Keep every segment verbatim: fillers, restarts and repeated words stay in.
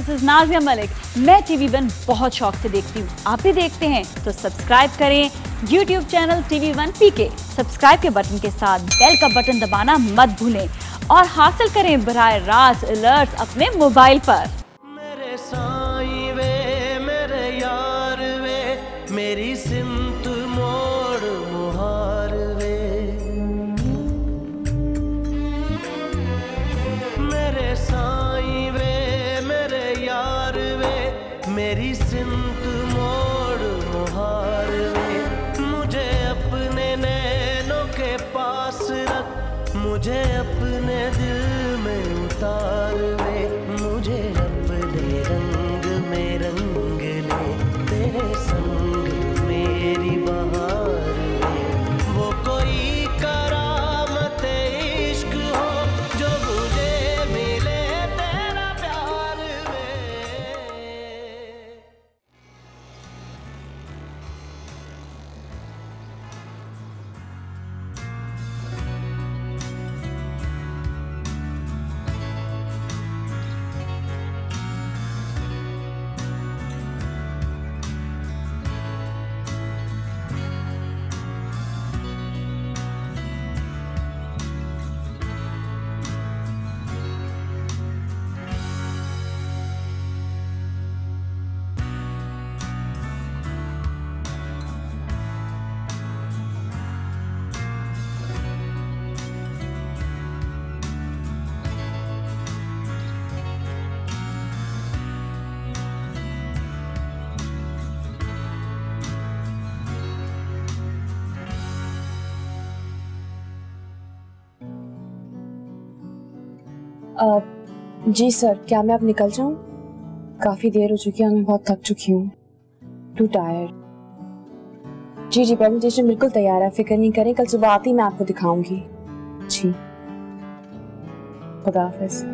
This is Nazia Malik. मैं TV one बहुत शौक से देखती हूँ, आप भी देखते हैं तो सब्सक्राइब करें YouTube channel TV one PK. Subscribe के बटन के साथ बेल का बटन दबाना मत भूलें और हासिल करें बराह रास्त अलर्ट्स अपने मोबाइल पर। मेरे साईं वे मेरे यार वे मेरी सिमत मोड़ मुहार वे, मेरे साईं वे मेरे यार वे मेरी सिमत मोड़ मुहार वे। मुझे अपने नैनों के पास रख, मुझे अपने दिल में उतार वे, मुझे अपने रंग में रंग ले, तेरे संग मेरी बहार वे। वो कोई करामत इश्क हो जो मुझे मिले तेरा प्यार वे। आ, जी सर, क्या मैं अब निकल जाऊं? काफी देर हो चुकी है, मैं बहुत थक चुकी हूँ, टू टायर्ड। जी जी प्रेजेंटेशन बिल्कुल तैयार है, फिक्र नहीं करें, कल सुबह आती मैं आपको दिखाऊंगी। जी खुदा हाफिज।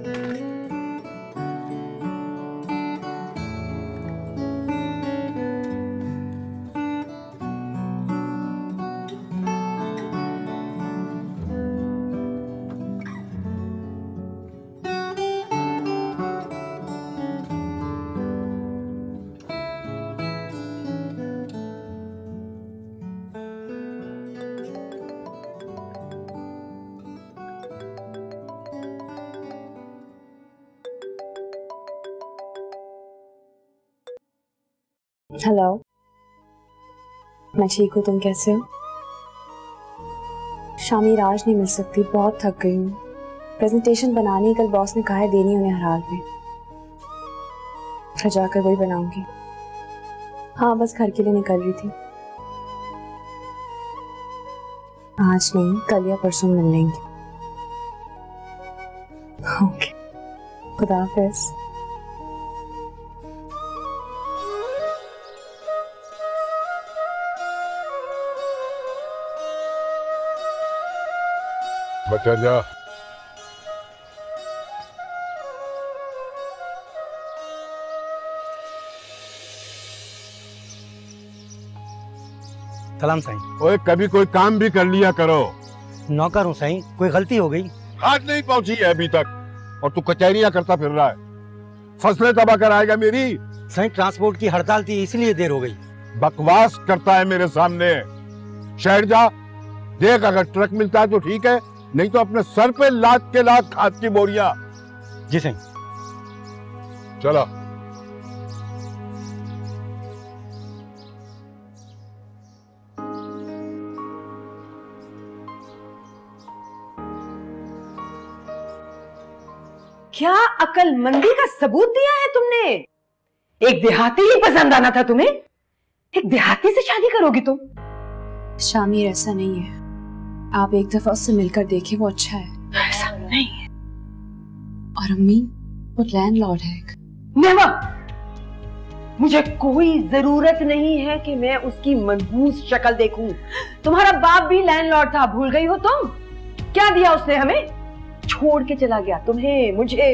हेलो, मैं ठीक हूँ, तुम कैसे हो? शामी आज नहीं मिल सकती, बहुत थक गई हूँ। प्रेजेंटेशन बनानी, कल बॉस ने कहा है देनी उन्हें हर हाल में। घर जाकर वही बनाऊंगी। हाँ बस घर के लिए निकल रही थी। आज नहीं, कल या परसों मिल लेंगे। ओके, खुदा हाफिज। बचा जा। सलाम साईं। ओए कभी कोई काम भी कर लिया करो। नौकर हूँ साईं, कोई गलती हो गई? आज नहीं पहुंची है अभी तक और तू कचहरियां करता फिर रहा है। फसलें तबाह कराएगा मेरी। साईं ट्रांसपोर्ट की हड़ताल थी इसलिए देर हो गई। बकवास करता है मेरे सामने। शहर जा, देख अगर ट्रक मिलता है तो ठीक है, नहीं तो अपने सर पे लाद के लाद खाद की बोरियां। जी साईं। चलो। क्या अकलमंदी का सबूत दिया है तुमने? एक देहाती ही पसंद आना था तुम्हें? एक देहाती से शादी करोगी तुम? शामिर ऐसा नहीं है, आप एक दफा उससे मिलकर देखिए, वो अच्छा है। ऐसा नहीं है। और अम्मी, वो लैंडलॉर्ड है। नेवर। मुझे कोई जरूरत नहीं है कि मैं उसकी मनहूस शक्ल देखूं। तुम्हारा बाप भी लैंडलॉर्ड था, भूल गई हो तुम? क्या दिया उसने हमें? छोड़ के चला गया तुम्हें, मुझे।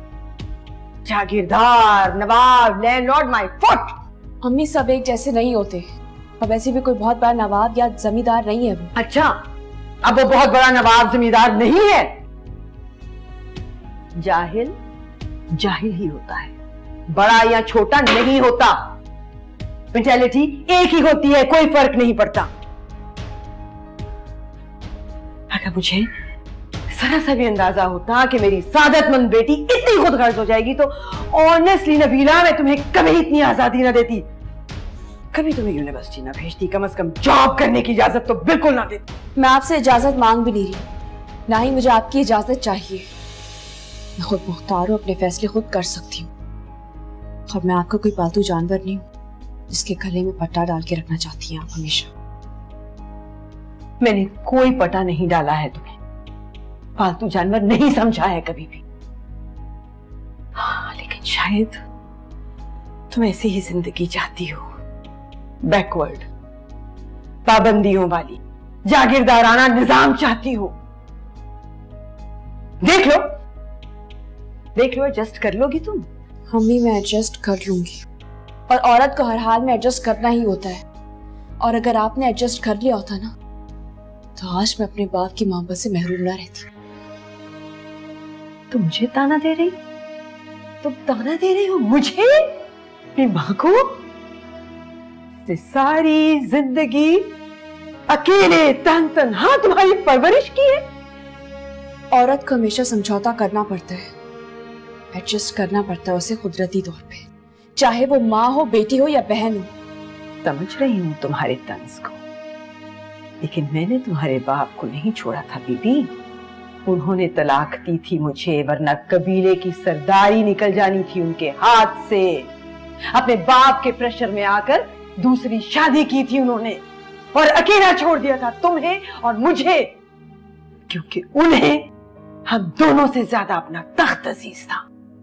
जागीरदार, नवाब, लैंडलॉर्ड, माय फुट। अम्मी सब एक जैसे नहीं होते। अब ऐसे भी कोई बहुत बड़ा नवाब या जमींदार नहीं है वो। अच्छा, अब वो बहुत बड़ा नवाब जमींदार नहीं है। जाहिल जाहिल ही होता है। बड़ा या छोटा नहीं होता, मेंटालिटी एक ही होती है, कोई फर्क नहीं पड़ता। अगर मुझे जरा सा भी अंदाजा होता कि मेरी सादतमंद बेटी इतनी खुदगर्ज हो जाएगी तो ऑनेस्टली नबीला, मैं तुम्हें कभी इतनी आजादी ना देती, कभी तुम्हें यूनिवर्सिटी ना भेजती, कम से कम जॉब करने की इजाजत तो बिल्कुल ना देती। मैं आपसे इजाजत मांग भी नहीं रही, ना ही मुझे आपकी इजाजत चाहिए। मैं खुद मुख्तार हूँ, अपने फैसले खुद कर सकती हूँ, और मैं आपका कोई पालतू जानवर नहीं हूँ जिसके गले में पट्टा डाल के रखना चाहती हैं आप हमेशा। मैंने कोई पटा नहीं डाला है तुम्हें, पालतू जानवर नहीं समझा है कभी भी। हाँ, लेकिन शायद तुम ऐसी ही जिंदगी चाहती हो, बैकवर्ड, पाबंदियों वाली, जागीरदाराना निजाम चाहती हो। देख लो, देख लो, एडजस्ट कर लोगी तुम? मम्मी मैं एडजस्ट कर लूंगी, और औरत को हर हाल में एडजस्ट करना ही होता है। और अगर आपने एडजस्ट कर लिया होता ना, तो आज मैं अपने बाप की मोहब्बत से महरूम ना रहती। तुम मुझे ताना दे रही तुम ताना दे रही हो मुझे, अपनी माँ को? से सारी जिंदगी अकेले तन तन्हा तुम्हारी परवरिश की है। औरत को हमेशा समझौता करना पड़ता है, एडजस्ट करना पड़ता है उसे कुदरती तौर पे, चाहे वो माँ हो, बेटी हो या बहन हो। समझ रही हूँ तुम्हारे तंज को, लेकिन मैंने तुम्हारे बाप को नहीं छोड़ा था बीबी। उन्होंने तलाक दी थी मुझे, वरना कबीले की सरदारी निकल जानी थी उनके हाथ से। अपने बाप के प्रेशर में आकर दूसरी शादी की थी उन्होंने, और अकेला छोड़ दिया था तुम्हें और मुझे, क्योंकि उन्हें हम दोनों से ज्यादा अपना तख्त अजीज था।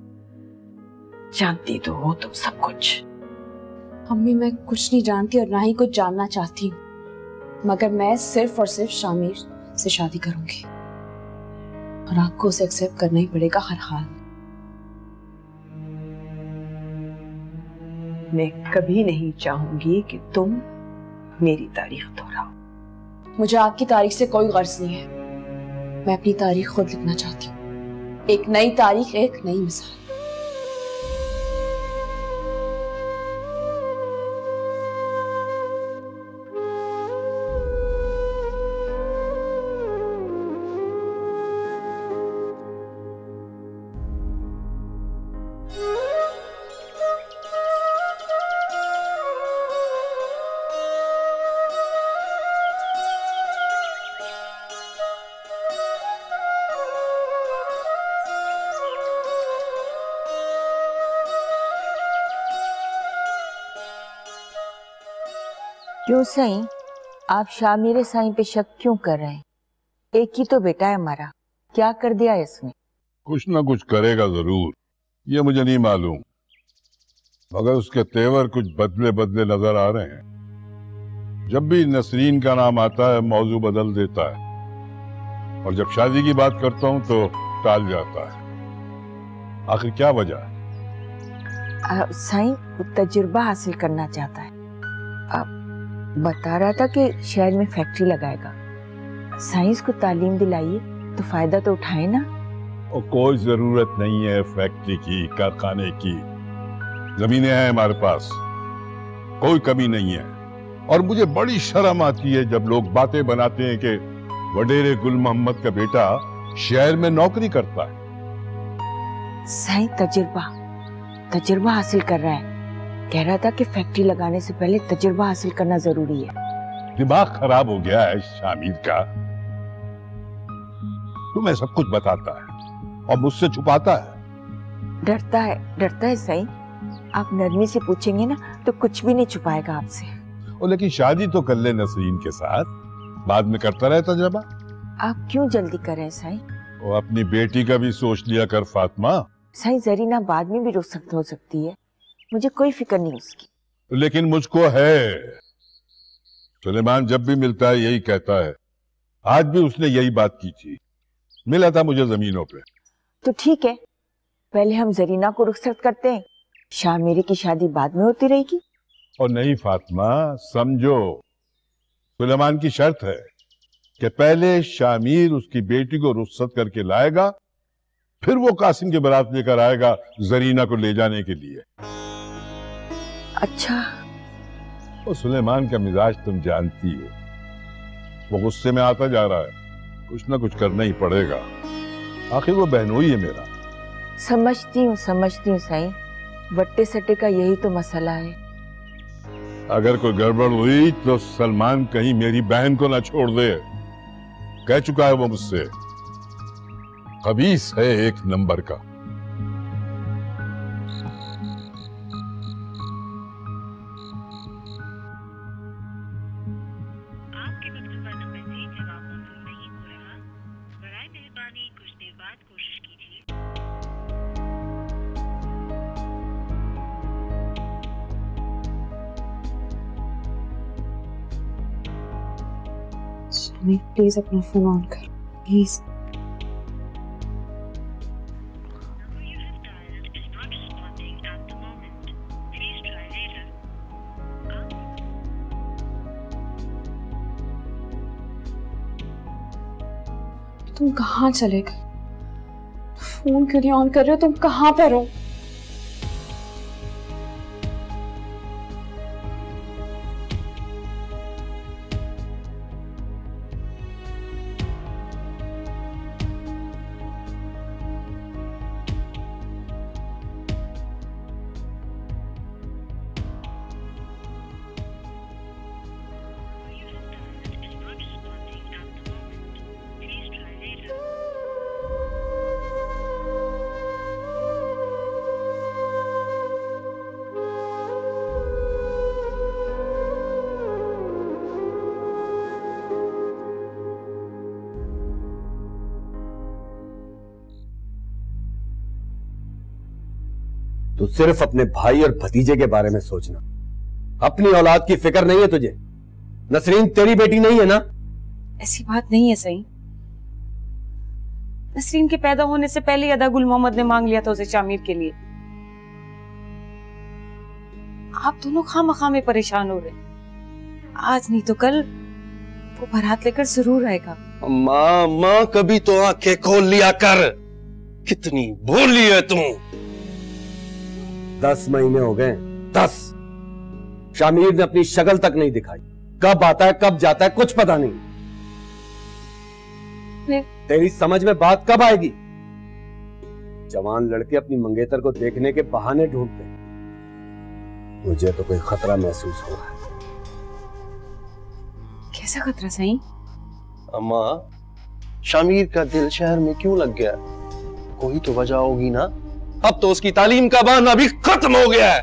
जानती तो हो तुम सब कुछ। मम्मी मैं कुछ नहीं जानती और ना ही कुछ जानना चाहती हूँ, मगर मैं सिर्फ और सिर्फ शामिर से शादी करूंगी, और आपको उसे एक्सेप्ट करना ही पड़ेगा हर हाल में। मैं कभी नहीं चाहूंगी कि तुम मेरी तारीख दोहराओ। मुझे आपकी तारीख से कोई गर्ज नहीं है, मैं अपनी तारीख खुद लिखना चाहती हूँ, एक नई तारीख, एक नई मिसाल। क्यों सही, आप शामिर साईं पे शक क्यों कर रहे हैं? एक ही तो बेटा है हमारा, क्या कर दिया इसने? कुछ ना कुछ करेगा जरूर, ये मुझे नहीं मालूम, मगर उसके तेवर कुछ बदले बदले नजर आ रहे हैं। जब भी नसरीन का नाम आता है मौजू बदल देता है, और जब शादी की बात करता हूँ तो टाल जाता है। आखिर क्या वजह है? साईं वो तजुर्बा हासिल करना चाहता है। आप बता रहा था कि शहर में फैक्ट्री लगाएगा। साइंस को तालीम दिलाइए तो फायदा तो उठाए ना। और कोई जरूरत नहीं है फैक्ट्री की, कारखाने की, जमीनें हैं हमारे पास, कोई कमी नहीं है। और मुझे बड़ी शर्म आती है जब लोग बातें बनाते हैं कि वडेरे गुल मोहम्मद का बेटा शहर में नौकरी करता है। साईं तजुर्बा तजुर्बा हासिल कर रहा है, कह रहा था कि फैक्ट्री लगाने से पहले तजुर्बा हासिल करना जरूरी है। दिमाग खराब हो गया है शामिर का। तुम्हें सब कुछ बताता है और मुझसे छुपाता है। डरता है डरता है साईं, आप नरमी से पूछेंगे ना तो कुछ भी नहीं छुपाएगा आपसे। और लेकिन शादी तो कर ले नसरीन के साथ, बाद में करता रहता जब। आप क्यों जल्दी कर रहे हैं साईं? वो अपनी बेटी का भी सोच लिया कर फातिमा। साईं जरीना बाद में भी रुक सकती हो सकती है, मुझे कोई फिक्र नहीं उसकी। लेकिन मुझको है। सुलेमान जब भी मिलता है यही कहता है, आज भी उसने यही बात की थी, मिला था मुझे जमीनों पे। तो ठीक है, पहले हम जरीना को रुखसत करते हैं, शामिर की शादी बाद में होती रहेगी। और नहीं फातिमा, समझो सुलेमान की शर्त है कि पहले शामिर उसकी बेटी को रुखसत करके लाएगा, फिर वो कासिम की बारात लेकर आएगा जरीना को ले जाने के लिए। अच्छा। वो सुलेमान का मिजाज तुम जानती हो, वो गुस्से में आता जा रहा है, कुछ ना कुछ करना ही पड़ेगा, आखिर वो बहनोई है मेरा। समझती हूँ समझती हूँ साईं, वट्टे सट्टे का यही तो मसला है। अगर कोई गड़बड़ हुई तो सलमान कहीं मेरी बहन को ना छोड़ दे, कह चुका है वो मुझसे, खबीस है एक नंबर का। आपके मंसूबा नंबर से जवाब मौसूल नहीं हो रहा, बराए मेहरबानी कुछ देर बाद कोशिश कीजिए। शामी प्लीज अपना फोन ऑन कर please. Number you have dialed is not responding at the moment. Please try later. तुम कहाँ चले गए? फोन क्यों नहीं ऑन कर रहे हो? तुम कहाँ पर हो? तो सिर्फ अपने भाई और भतीजे के बारे में सोचना, अपनी औलाद की फिक्र नहीं है तुझे। नसरीन तेरी बेटी नहीं है ना? ऐसी बात नहीं है सही। नसरीन के पैदा होने से पहले अदा गुल मोहम्मद ने मांग लिया था उसे शामिर के लिए। आप दोनों खामखा में परेशान हो रहे, आज नहीं तो कल वो बारात लेकर जरूर आएगा। माँ माँ कभी तो आंखें खोल लिया कर, कितनी भोली है तू। दस महीने हो गए, दस। शामिर ने अपनी शक्ल तक नहीं दिखाई, कब आता है कब जाता है कुछ पता नहीं। नहीं। तेरी समझ में बात कब आएगी? जवान लड़के अपनी मंगेतर को देखने के बहाने ढूंढते हैं। मुझे तो कोई खतरा महसूस हो रहा है। कैसा खतरा सही? अम्मा, शामिर का दिल शहर में क्यों लग गया? कोई तो वजह होगी ना। अब तो उसकी तालीम का बहाना भी खत्म हो गया है।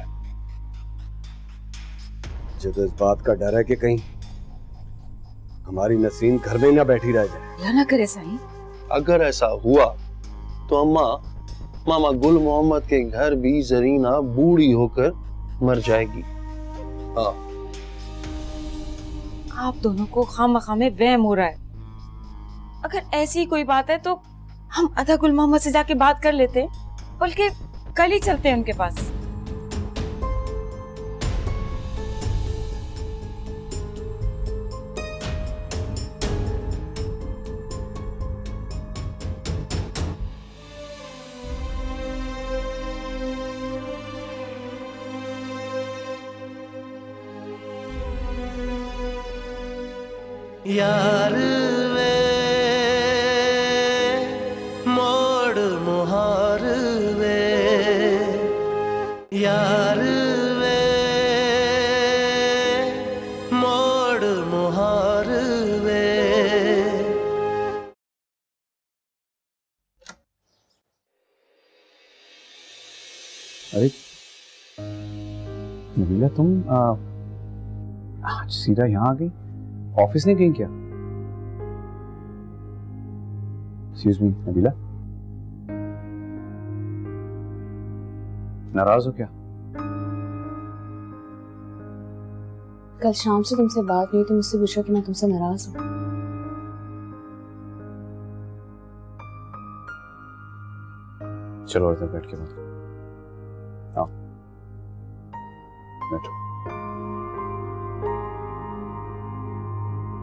मुझे तो इस बात का डर है कि कहीं हमारी नसरीन घर में ना बैठी रह जाए। अल्लाह ना करे साईं। अगर ऐसा हुआ तो अम्मा, मामा गुल मोहम्मद के घर भी जरीना बूढ़ी होकर मर जाएगी। हाँ। आप दोनों को खामखा में वहम हो रहा है। अगर ऐसी कोई बात है तो हम अदा गुल मोहम्मद से जाके बात कर लेते हैं, बल्कि कल ही चलते हैं उनके पास। यार वे मोड़ मुहार वे, यार वे मोड़ मुहार वे। अरे नबीला, तुम आज सीधा यहाँ आ गई? ऑफिस नहीं गई क्या? एक्सक्यूज मी नबीला, नाराज हो क्या? कल शाम से तुमसे बात नहीं तो मुझसे पूछा कि मैं तुमसे नाराज हूँ। चलो इधर बैठ के बात। आओ बैठो।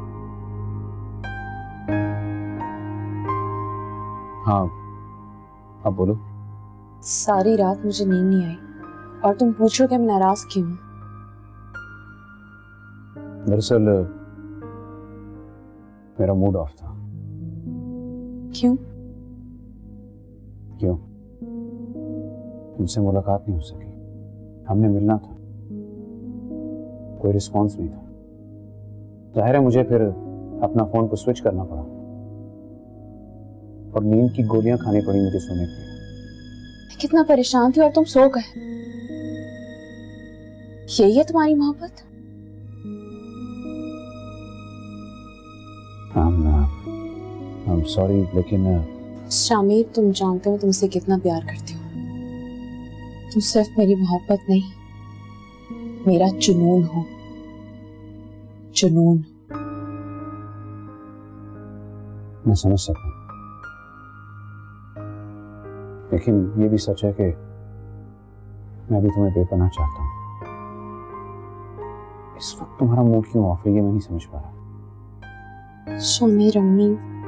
हाँ अब बोलो। सारी रात मुझे नींद नहीं आई और तुम पूछो कि मैं नाराज क्यों हूं। दरअसल मेरा मूड ऑफ था। क्यों? क्यों? तुमसे मुलाकात नहीं हो सकी। हमने मिलना था, कोई रिस्पॉन्स नहीं था। जाहिर है मुझे फिर अपना फोन को स्विच करना पड़ा और नींद की गोलियां खानी पड़ी मुझे सोने के लिए। कितना परेशान थी और तुम सो गए। यही है तुम्हारी मोहब्बत? आई एम सॉरी, लेकिन शामिर, तुम जानते हो तुमसे कितना प्यार करती हूँ। तुम सिर्फ मेरी मोहब्बत नहीं, मेरा जुनून हो। जुनून। मैं समझ सकता हूँ, लेकिन ये भी सच है कि मैं भी तुम्हें बेपनाह चाहता हूँ। इस वक्त तुम्हारा मूड क्यों ऑफ है ये मैं नहीं समझ पा रहा। शामिर, अम्मी।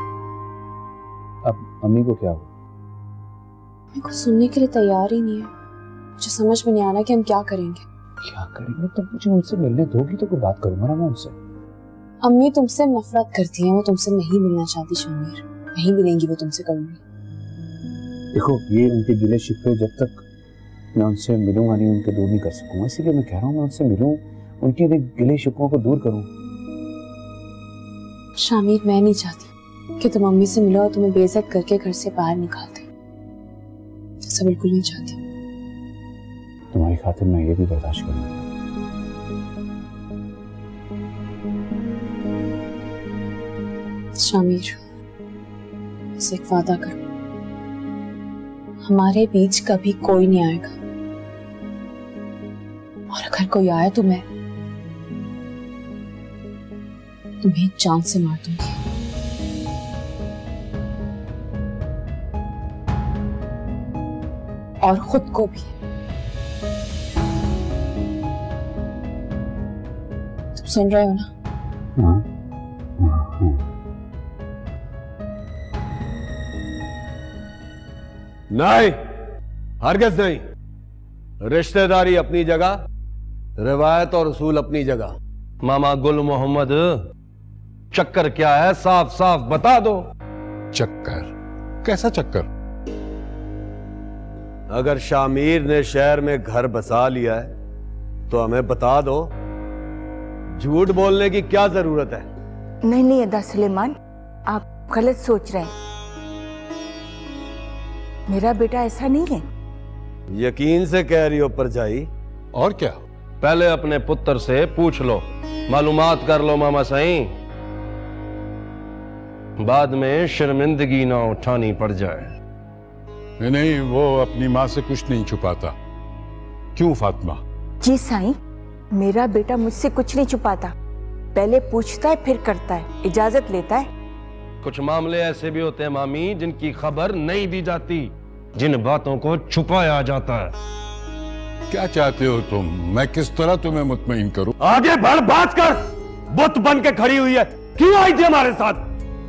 अब अम्मी को क्या हुआ? मेरे को सुनने के लिए तैयार ही नहीं है। मुझे समझ में नहीं आ रहा कि हम क्या करेंगे। क्या करेंगे? तो मुझे उनसे मिलने दोगी तो कोई बात करूंगा ना मैं उनसे। अम्मी तुमसे नफरत करती हैं, वो तुमसे नहीं मिलना चाहती शामिर। नहीं मिलेंगी वो तुमसे कभी। देखो, ये उनके गिले शिकवे जब तक मैं उनसे मिलूंगा नहीं उनके दूर नहीं कर सकूंगा। इसीलिए मैं कह रहा हूँ मैं उनसे मिलूं, उनके गिले शिकवों को दूर करूं। शामिर, मैं नहीं चाहती कि तुम अम्मी से मिलो और तुम्हें बेइज्जत करके घर से बाहर निकाल दे। ऐसा बिल्कुल नहीं चाहती। तुम्हारी खातिर मैं ये भी बर्दाश्त करूंगा। शामिर, बस एक वादा करो, हमारे बीच कभी कोई नहीं आएगा, और अगर कोई आए तो मैं तुम्हें जान से मार दूंगी। और खुद को भी। तुम सुन रहे हो ना? हाँ, हाँ, हाँ। नहीं, हरगिज़ नहीं। रिश्तेदारी अपनी जगह, रिवायत और उसूल अपनी जगह। मामा गुल मोहम्मद, चक्कर क्या है साफ साफ बता दो। चक्कर? कैसा चक्कर? अगर शामिर ने शहर में घर बसा लिया है तो हमें बता दो। झूठ बोलने की क्या जरूरत है? नहीं नहीं अदा सुलेमान, आप गलत सोच रहे हैं। मेरा बेटा ऐसा नहीं है। यकीन से कह रही हो परजाई? और क्या? पहले अपने पुत्र से पूछ लो, मालूमात कर लो मामा साईं, बाद में शर्मिंदगी ना उठानी पड़ जाए। नहीं नहीं, वो अपनी माँ से कुछ नहीं छुपाता। क्यों फातिमा? जी साईं, मेरा बेटा मुझसे कुछ नहीं छुपाता। पहले पूछता है फिर करता है, इजाजत लेता है। कुछ मामले ऐसे भी होते हैं मामी जिनकी खबर नहीं दी जाती, जिन बातों को छुपाया जाता है। क्या चाहते हो तुम? मैं किस तरह तुम्हें मुतमईन करूं? आगे बढ़, बात कर। बुत बन के खड़ी हुई है, क्यों आई थी हमारे साथ?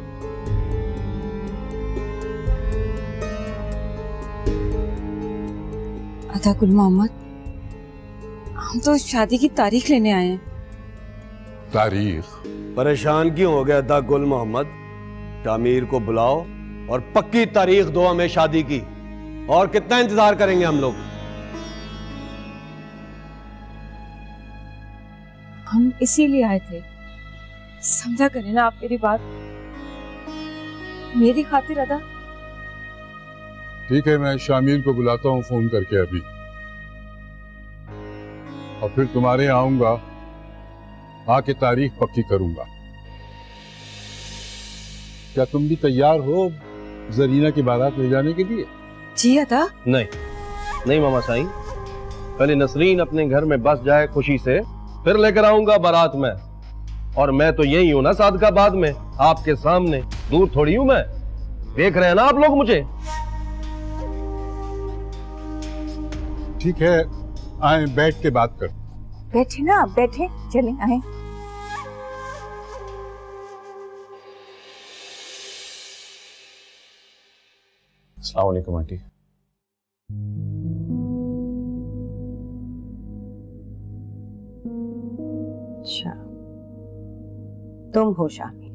अदा गुल मोहम्मद, हम तो शादी की तारीख लेने आए हैं। तारीख? परेशान क्यों हो गया अदा गुल मोहम्मद? शामिर को बुलाओ और पक्की तारीख दो हमें शादी की। और कितना इंतजार करेंगे हम लोग? हम इसीलिए आए थे, समझा करें ना आप मेरी बात, मेरी खातिर अदा। ठीक है, मैं शामिर को बुलाता हूँ फोन करके अभी, और फिर तुम्हारे यहाँ आऊंगा, आके तारीख पक्की करूंगा। क्या तुम भी तैयार हो जरीना की बारात ले जाने के लिए? जी अदा। नहीं नहीं मामा साईं, पहले नसरीन अपने घर में बस जाए खुशी से, फिर लेकर आऊंगा बारात में। और मैं तो यही हूं ना सादकाबाद में, आपके सामने, दूर थोड़ी हूं मैं। देख रहे हैं ना आप लोग मुझे। ठीक है, आए बैठ के बात कर। बैठे ना, बैठे, चलें आए। अस्सलाम वालेकुम आंटी। अच्छा, तुम हो शामिर,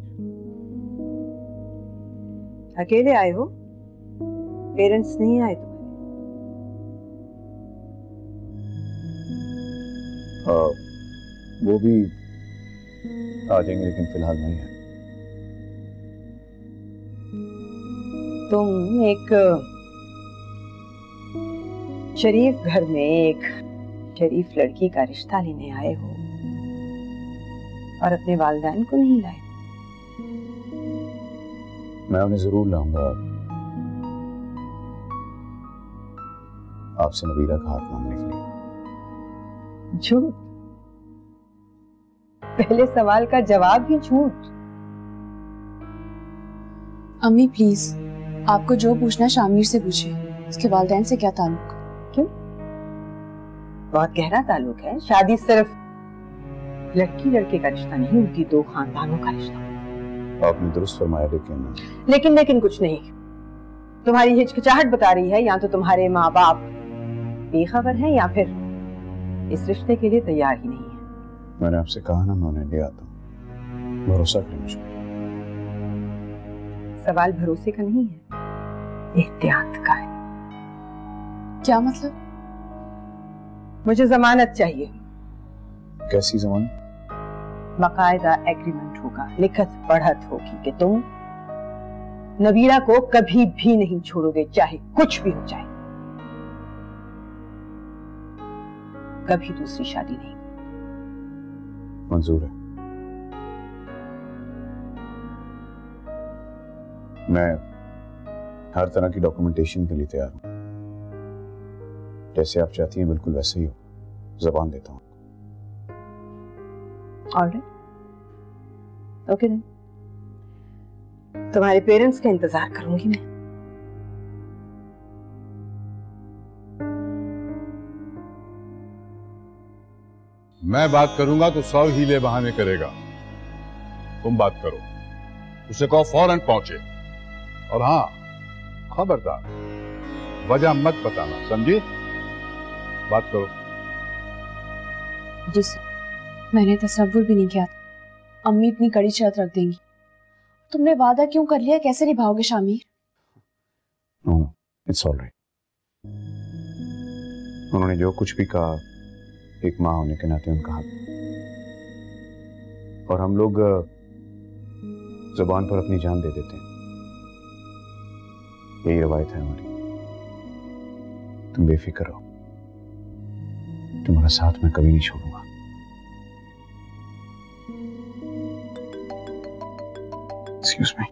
अकेले आए हो? पेरेंट्स नहीं आए तुम्हारे? हाँ, वो भी आ जाएंगे, लेकिन फिलहाल नहीं है। तुम एक शरीफ घर में एक शरीफ लड़की का रिश्ता लेने आए हो और अपने वालिदैन को नहीं लाए। मैं उन्हें जरूर लाऊंगा आपसे नबीला का हाथ मांगने के लिए। झूठ? पहले सवाल का जवाब ही झूठ। अम्मी प्लीज, आपको जो पूछना है शामिर से पूछिए। उसके वालिदैन से क्या ताल्लुक? क्यों? बहुत गहरा ताल्लुक है। शादी सिर्फ लड़की लड़के का रिश्ता नहीं होती, दो खानदानों का रिश्ता। आपने दुरुस्त फरमाया, लेकिन लेकिन लेकिन कुछ नहीं। तुम्हारी हिचकिचाहट बता रही है या तो तुम्हारे माँ बाप बेखबर हैं या फिर इस रिश्ते के लिए तैयार ही नहीं है। मैंने आपसे कहा ना, मैं उन्हें ले आता हूँ, भरोसा करें मुझ पर। सवाल भरोसे का नहीं है, एहतियात का है। क्या मतलब? मुझे जमानत चाहिए। कैसी जमानत? बाकायदा एग्रीमेंट होगा, लिखत पढ़त होगी कि तुम नबीला को कभी भी नहीं छोड़ोगे, चाहे कुछ भी हो जाए। कभी दूसरी शादी नहीं। मंजूर है। मैं हर तरह की डॉक्यूमेंटेशन के लिए तैयार हूं। जैसे आप चाहती हैं बिल्कुल वैसे ही हो, जबान देता हूं। Alright, okay then. तुम्हारे पेरेंट्स का इंतजार करूंगी मैं। मैं बात करूंगा तो सौ हीले बहाने करेगा। तुम बात करो, उसे कहो फौरन पहुंचे। और हाँ, खबरदार वजह मत बताना, समझी? बात करो। जी सर, मैंने तसव्वुर भी नहीं किया था अम्मी इतनी कड़ी शर्त रख देंगी। तुमने वादा क्यों कर लिया? कैसे निभाओगे शामिर? No, it's alright. उन्होंने जो कुछ भी कहा, एक माँ होने के नाते उनका हक, और हम लोग जुबान पर अपनी जान दे देते हैं। यही रवायत है हमारी। तुम बेफिक्र रहो, तुम्हारा साथ मैं कभी नहीं छोड़ूंगा। Excuse me.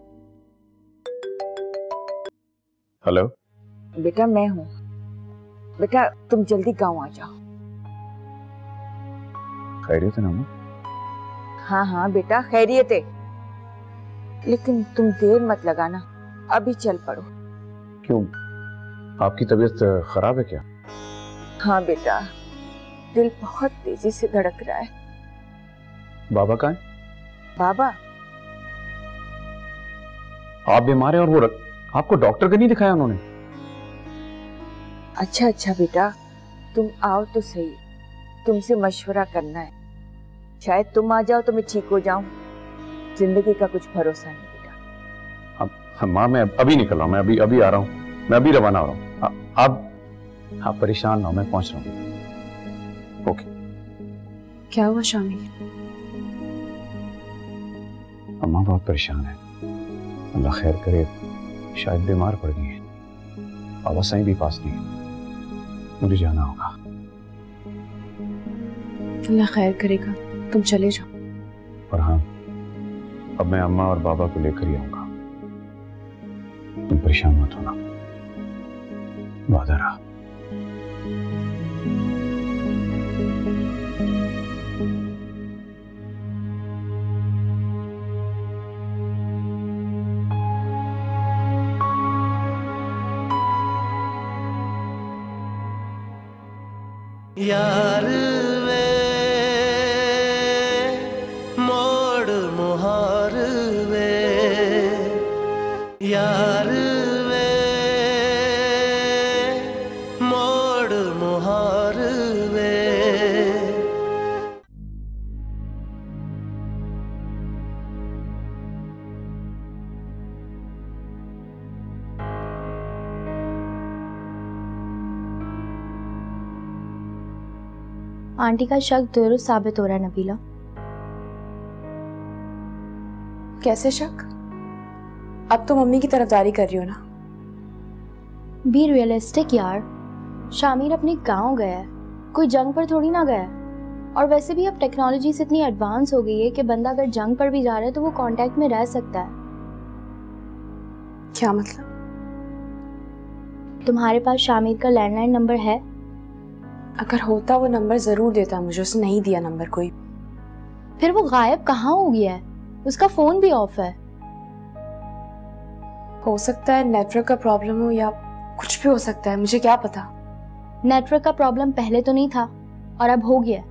हेलो बेटा, मैं हूँ। बेटा तुम जल्दी गांव आ जाओ। खैरियत है ना? हाँ हाँ बेटा, खैरियत है, लेकिन तुम देर मत लगाना, अभी चल पड़ो। क्यों, आपकी तबीयत खराब है क्या? हाँ बेटा, दिल बहुत तेजी से धड़क रहा है। बाबा कहाँ है? बाबा? आप बीमार हैं और वो रख... आपको डॉक्टर को नहीं दिखाया उन्होंने? अच्छा अच्छा बेटा, तुम आओ तो सही, तुमसे मशवरा करना है। शायद तुम आ जाओ तो मैं ठीक हो जाऊं। जिंदगी का कुछ भरोसा नहीं बेटा। अब माँ, मैं अभी निकल रहा हूँ, मैं अभी अभी आ रहा हूँ, मैं अभी रवाना हो रहा हूँ। आप आप परेशान ना हो, मैं पहुंच रहा हूँ। ओके। क्या हुआ शामिर? अम्मा बहुत परेशान है, अल्लाह खैर करे, शायद बीमार पड़ गई है। बाबा साईं भी पास नहीं है, मुझे जाना होगा। अल्लाह खैर करेगा, तुम चले जाओ। और हाँ, अब मैं अम्मा और बाबा को लेकर ही आऊंगा, तुम परेशान मत होना, वादा रहा। यार वे मोड़ मुहार वे, यार वे आंटी का शक दुरुस्त साबित हो रहा है नबीला। कैसे शक? अब तो मम्मी की तरफदारी कर रही हो ना। बी रियलिस्टिक यार, शामिर अपने गांव गया है, कोई जंग पर थोड़ी ना गया है। और वैसे भी अब टेक्नोलॉजी से इतनी एडवांस हो गई है कि बंदा अगर जंग पर भी जा रहा है तो वो कांटेक्ट में रह सकता है। क्या मतलब? तुम्हारे पास शामिर का लैंडलाइन नंबर है? अगर होता वो नंबर जरूर देता मुझे, उसने नहीं दिया नंबर कोई। फिर वो गायब कहाँ हो गया है? उसका फोन भी ऑफ है। हो सकता है नेटवर्क का प्रॉब्लम हो या कुछ भी हो सकता है, मुझे क्या पता। नेटवर्क का प्रॉब्लम पहले तो नहीं था और अब हो गया।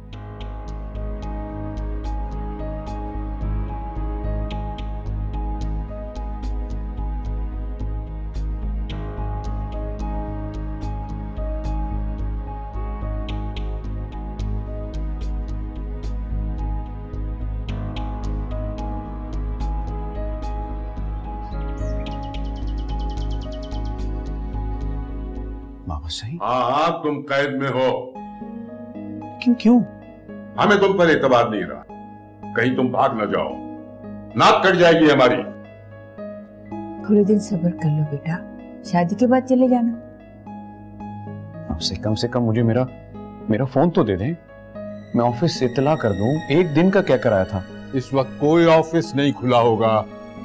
मामा सही? हाँ हाँ, तुम कैद में हो। लेकिन क्यों? हमें तुम पर एतबार नहीं रहा, कहीं तुम भाग न जाओ, नाक कट जाएगी हमारी। थोड़े दिन सब्र कर लो बेटा, शादी के बाद चले जाना। अब से कम से कम मुझे मेरा मेरा फोन तो दे दें, मैं ऑफिस से इत्तला कर दूं। एक दिन का क्या कराया था? इस वक्त कोई ऑफिस नहीं खुला होगा।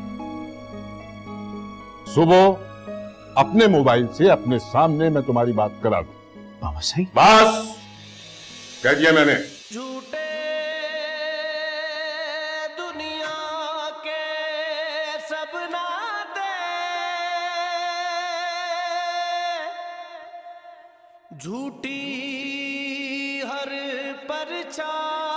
सुबह अपने मोबाइल से अपने सामने मैं तुम्हारी बात करा दूं। बाबा सही? बस कह दिया मैंने। झूठे दुनिया के सब नाते, झूठी हर परछाई,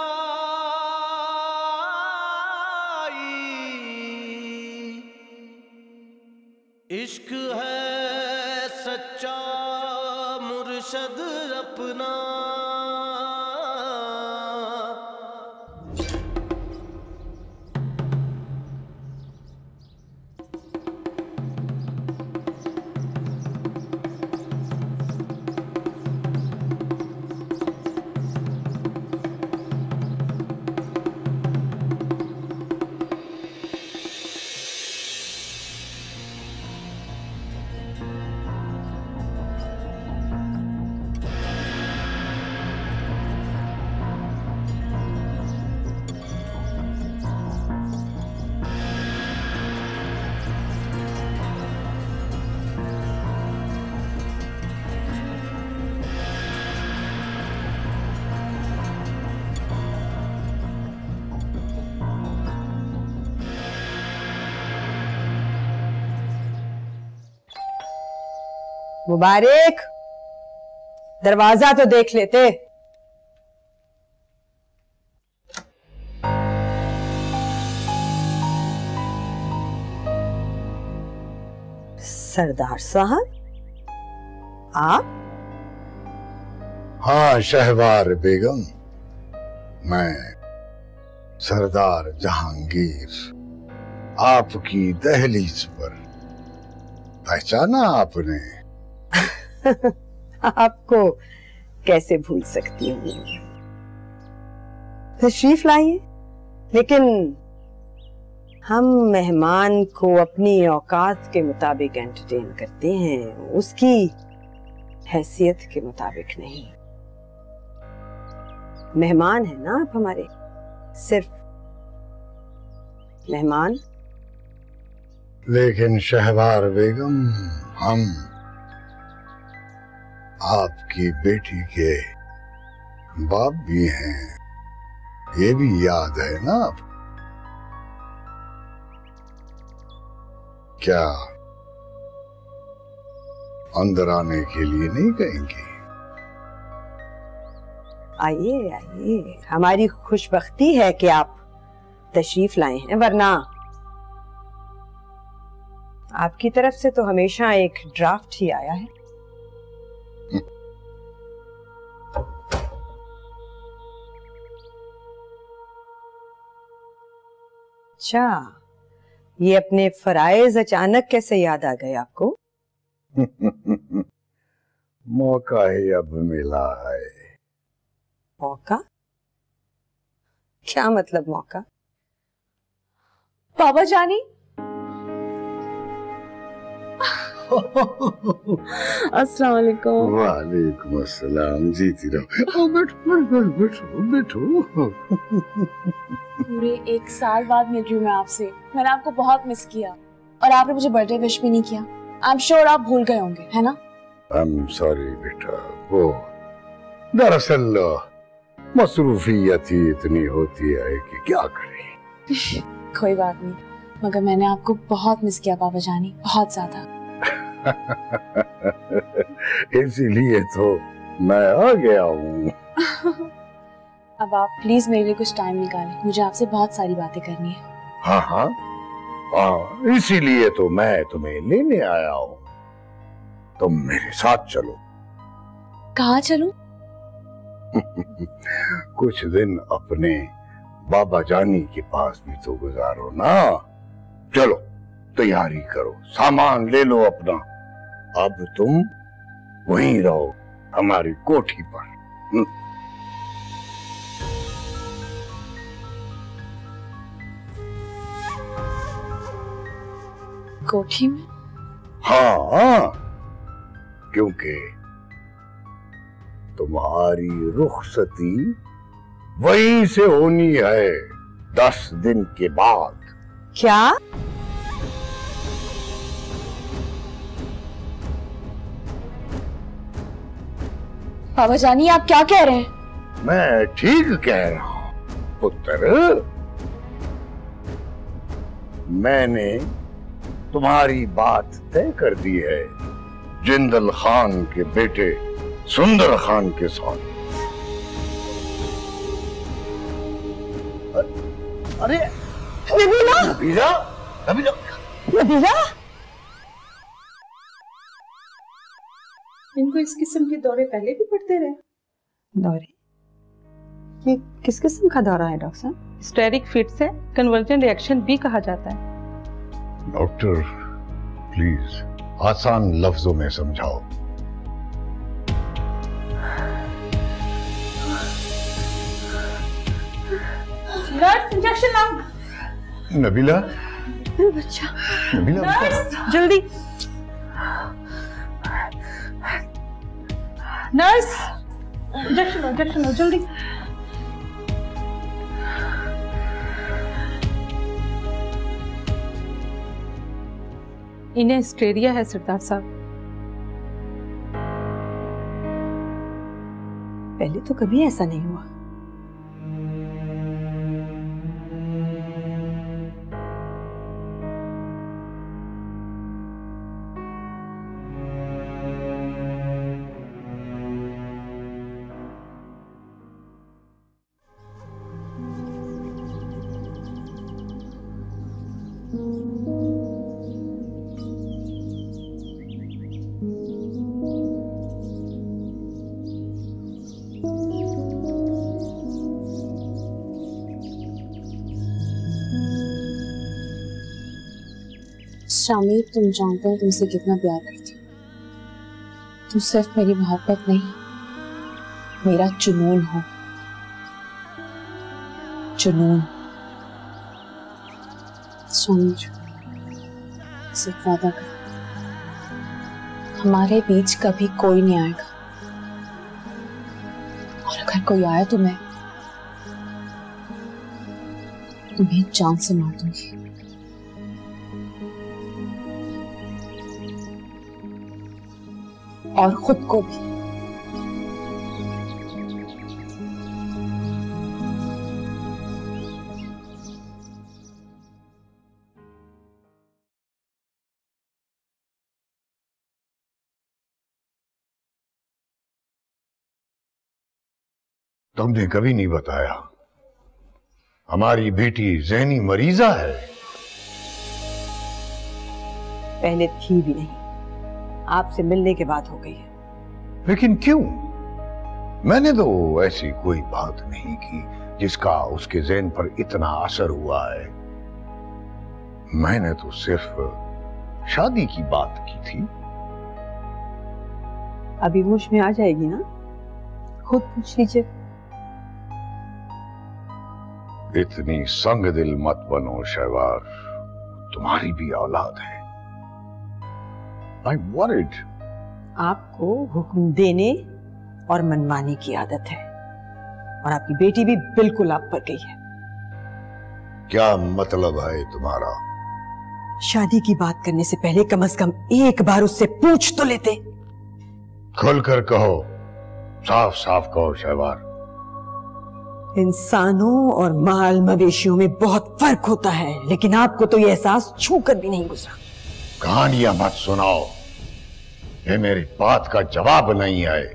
इश्क है सच्चा मुर्शद अपना। मुबारक, दरवाजा तो देख लेते। सरदार साहब आप? हाँ शहवार बेगम, मैं सरदार जहांगीर आपकी दहलीज पर। पहचाना आपने? आपको कैसे भूल सकती हूँ। तशरीफ लाइए, लेकिन हम मेहमान को अपनी औकात के मुताबिक एंटरटेन करते हैं, उसकी हैसियत के मुताबिक नहीं। मेहमान है ना आप हमारे, सिर्फ मेहमान। लेकिन शहवार बेगम, हम आपकी बेटी के बाप भी हैं, ये भी याद है ना आप? क्या अंदर आने के लिए नहीं कहेंगी? आइए आइए, हमारी खुशबख्ती है कि आप तशरीफ लाए हैं, वरना आपकी तरफ से तो हमेशा एक ड्राफ्ट ही आया है। अच्छा, ये अपने फराइज अचानक कैसे याद आ गए आपको? मौका ही अब मिला है। मौका? क्या मतलब मौका? बाबा जानी, अस्सलाम वालेकुम। वालेकुम अस्सलाम। जीती रहो। ओ, बैठो बैठो बैठो बैठो। पूरे एक साल बाद मिल रही हूँ मैं आपसे। मैंने आपको बहुत मिस किया और आपने मुझे बर्थडे विश भी नहीं किया। आई एम श्योर आप भूल गए होंगे, है ना? आई एम सॉरी बेटा, वो दरअसल मसरूफियत ही इतनी होती है कि क्या करें। कोई बात नहीं, मगर मैंने आपको बहुत मिस किया बाबा जानी, बहुत ज्यादा। इसीलिए तो मैं आ गया हूँ। अब आप प्लीज मेरे लिए कुछ टाइम निकालें, मुझे आपसे बहुत सारी बातें करनी है। हाँ हाँ हाँ, इसीलिए तो मैं तुम्हें लेने आया हूँ। तुम मेरे साथ चलो। कहाँ चलूं? कुछ दिन अपने बाबा जानी के पास भी तो गुजारो ना। चलो तैयारी करो, सामान ले लो अपना। अब तुम वहीं रहो हमारी कोठी पर। कोठी में? हाँ, क्योंकि तुम्हारी रुखसती वहीं से होनी है दस दिन के बाद। क्या? बाबा जानी आप क्या कह रहे हैं? मैं ठीक कह रहा हूं पुत्र। मैंने तुम्हारी बात तय कर दी है जिंदल खान के बेटे सुंदर खान के साथ। अरे नबीला, नबीला, नबीला, नबीला, इनको इस किस्म के दौरे पहले भी पड़ते रहे? दौरे? ये किस किस्म का दौरा है डॉक्टर साहब? हिस्टेरिक फिट से कन्वर्जन रिएक्शन भी कहा जाता है। डॉक्टर प्लीज आसान लफ्जों में समझाओ। नर्स इंजेक्शन लाओ। नबीला, बच्चा, नबीला, नर्स जल्दी। नर्स इंजेक्शन लो, इंजेक्शन लो जल्दी। इन्हें हिस्टेरिया है सरदार साहब। पहले तो कभी ऐसा नहीं हुआ। शामिर, तुम जानते हो तुमसे कितना प्यार करती हूँ। तुम सिर्फ मेरी मोहब्बत नहीं, मेरा जुनून हो। जुनून। शामिर, सिर्फ वादा कर, हमारे बीच कभी कोई नहीं आएगा, और अगर कोई आया तो मैं तुम्हें जान से मार दूंगी। और खुद को भी। तुमने कभी नहीं बताया हमारी बेटी ज़हनी मरीजा है। पहले थी भी नहीं, आपसे मिलने के बाद हो गई है। लेकिन क्यों? मैंने तो ऐसी कोई बात नहीं की जिसका उसके ज़हन पर इतना असर हुआ है। मैंने तो सिर्फ शादी की बात की थी। अभी होश में आ जाएगी ना, खुद पूछ लीजिए। इतनी संग दिल मत बनो शहवार, तुम्हारी भी औलाद है। I'm worried. आपको हुक्म देने और मनवाने की आदत है, और आपकी बेटी भी बिल्कुल आप पर गई है। क्या मतलब है तुम्हारा? शादी की बात करने से पहले कम से कम एक बार उससे पूछ तो लेते। खुलकर कहो, साफ साफ कहो शहवार। इंसानों और माल मवेशियों में बहुत फर्क होता है, लेकिन आपको तो यह एहसास छू कर भी नहीं गुजरा। कहानियां मत सुनाओ, ये मेरी बात का जवाब नहीं है।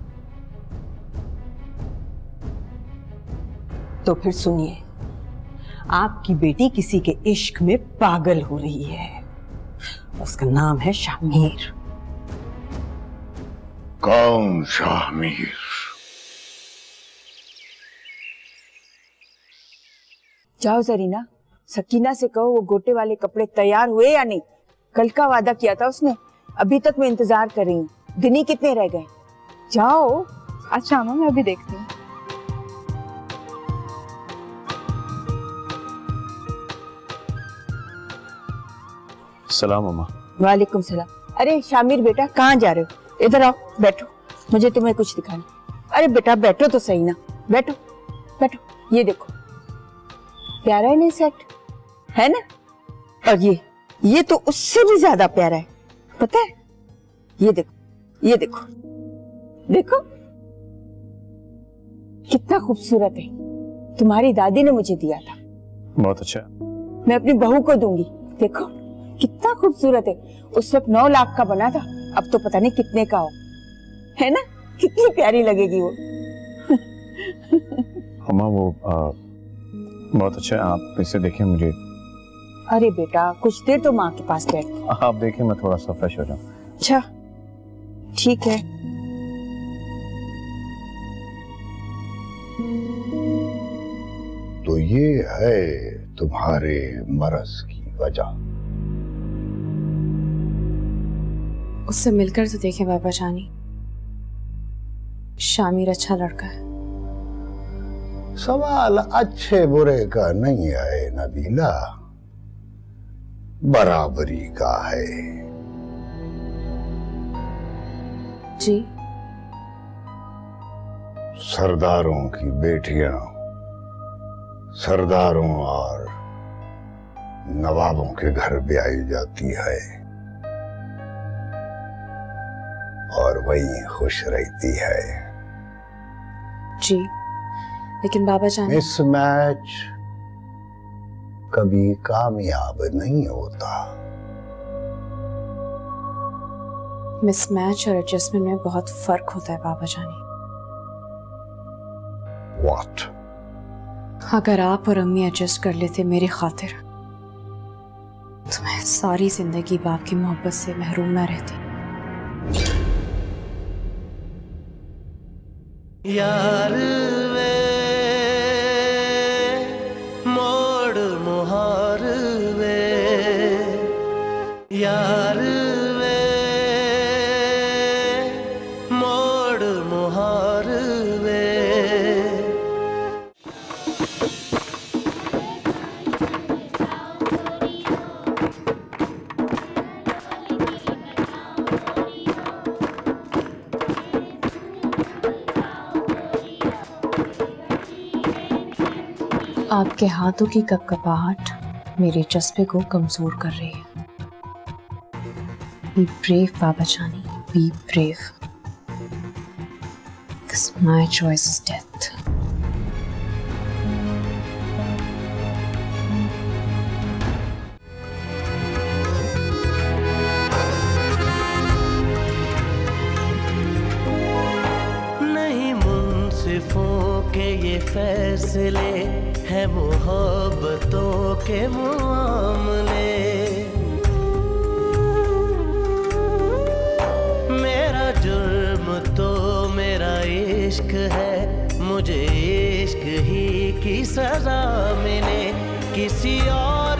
तो फिर सुनिए, आपकी बेटी किसी के इश्क में पागल हो रही है। उसका नाम है शामिर। कौन शामिर? जाओ जरीना, सकीना से कहो वो गोटे वाले कपड़े तैयार हुए या नहीं। कल का वादा किया था उसने, अभी तक मैं इंतजार कर रही हूँ। दिन ही कितने रह गए, जाओ। अच्छा अम्मा, मैं अभी देखती हूँ। सलाम अम्मा। वालेकुम सलाम। अरे शामिर बेटा, कहाँ जा रहे हो? इधर आओ, बैठो, मुझे तुम्हें कुछ दिखाना। अरे बेटा बैठो तो सही ना, बैठो बैठो। ये देखो, प्यारा है नहीं सेट, है ना? और ये ये तो उससे भी ज्यादा प्यारा है, पता है? ये देखो, ये देखो, देखो कितना खूबसूरत है। तुम्हारी दादी ने मुझे दिया था। बहुत अच्छा। मैं अपनी बहू को दूंगी। देखो कितना खूबसूरत है। उस वक्त नौ लाख का बना था, अब तो पता नहीं कितने का हो, है ना? कितनी प्यारी लगेगी वो। अम्मा वो आ, बहुत अच्छा है, आप इसे देखें। मुझे अरे बेटा कुछ देर तो माँ के पास बैठ। आप देखें, मैं थोड़ा सा फ्रेश हो जाऊं। अच्छा ठीक है। तो ये है तुम्हारे मरज की वजह। उससे मिलकर तो देखें बाबा जानी, शामिर अच्छा लड़का है। सवाल अच्छे बुरे का नहीं है नबीला, बराबरी का है। जी? सरदारों की बेटियां सरदारों और नवाबों के घर ब्याई जाती है और वही खुश रहती है। जी लेकिन बाबा जान, मिसमैच कभी कामयाब नहीं होता। मिसमैच और एडजस्टमेंट में बहुत फर्क होता है बाबा जानी। What? अगर आप और अम्मी एडजस्ट कर लेते मेरी खातिर, तो मैं सारी जिंदगी बाप की मोहब्बत से महरूम ना रहती। यार वे मोड़ मुहार वे, यार वे मोड़ मुहार वे। आपके हाथों की कपकपाहट मेरे जज्बे को कमजोर कर रही है। बी ब्रेव बाबा जानी, be brave, because my choice is death. नहीं मुंसिफों के ये फैसले है मोहब्बतों के मामले। मेरा जुर्म तो मेरा इश्क है, मुझे इश्क ही की सजा मिले, किसी और